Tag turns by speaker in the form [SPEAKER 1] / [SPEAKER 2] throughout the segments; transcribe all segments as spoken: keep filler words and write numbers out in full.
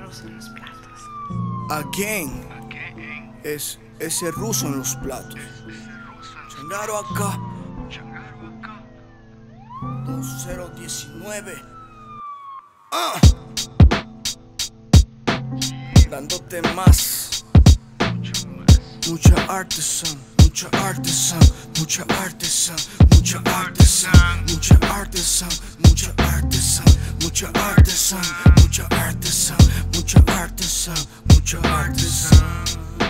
[SPEAKER 1] ruso en los platos.
[SPEAKER 2] Again, es ese ruso en los platos. Changaro acá, dos cero diecinueve. Ah. Dándote más, mucha artesan, mucha artesan, mucha artesan, mucha artesan, mucha artesan, mucha artesan, mucha artesan, mucha artesan, mucha artesan, mucha artesan.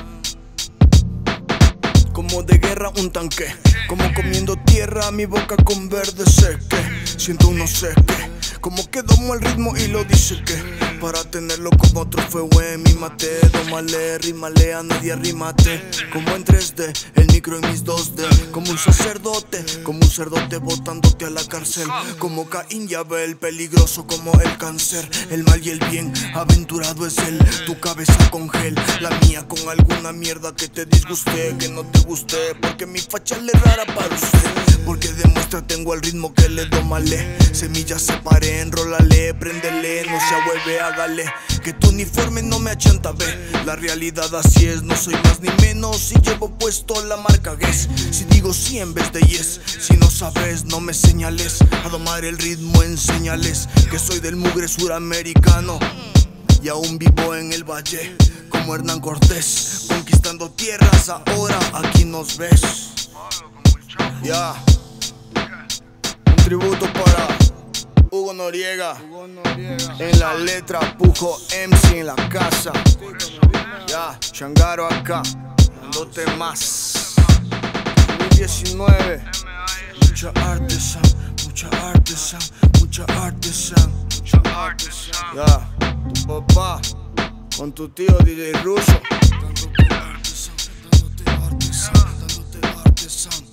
[SPEAKER 2] Como de guerra un tanque, como comiendo tierra mi boca con verde seque. Siento un no sé qué, como que domo el ritmo y lo dice que para tenerlo como trofeo en mi mate, domale, rímale, a nadie arrímate. Como en tres D, el micro en mis dos D. Como un sacerdote, como un cerdote botándote a la cárcel. Como Caín y Abel, peligroso como el cáncer. El mal y el bien, aventurado es él. Tu cabeza con gel, la mía con alguna mierda que te disguste, que no te guste. Porque mi facha le rara para usted. Porque demuestra tengo el ritmo que le domale. Semillas separé, enrólale, préndele, no se ahueve, hágale. Que tu uniforme no me achanta, ve. La realidad así es, no soy más ni menos. Si llevo puesto la marca Guess. Si digo sí en vez de yes. Si no sabes, no me señales. A domar el ritmo, enséñales que soy del mugre suramericano. Y aún vivo en el valle, como Hernán Cortés, conquistando tierras, ahora aquí nos ves. Ya, yeah. Un tributo para Hugo Noriega, Hugo Noriega. En la letra Pujo M C en la casa. Ya, yeah. Changaro acá, dándote más. dos mil diecinueve, mucha artesan, mucha artesan, mucha artesan, mucha artesan. Ya, yeah. Tu papá con tu tío D J Ruso. Dándote artesan, dándote artesan, dándote artesan.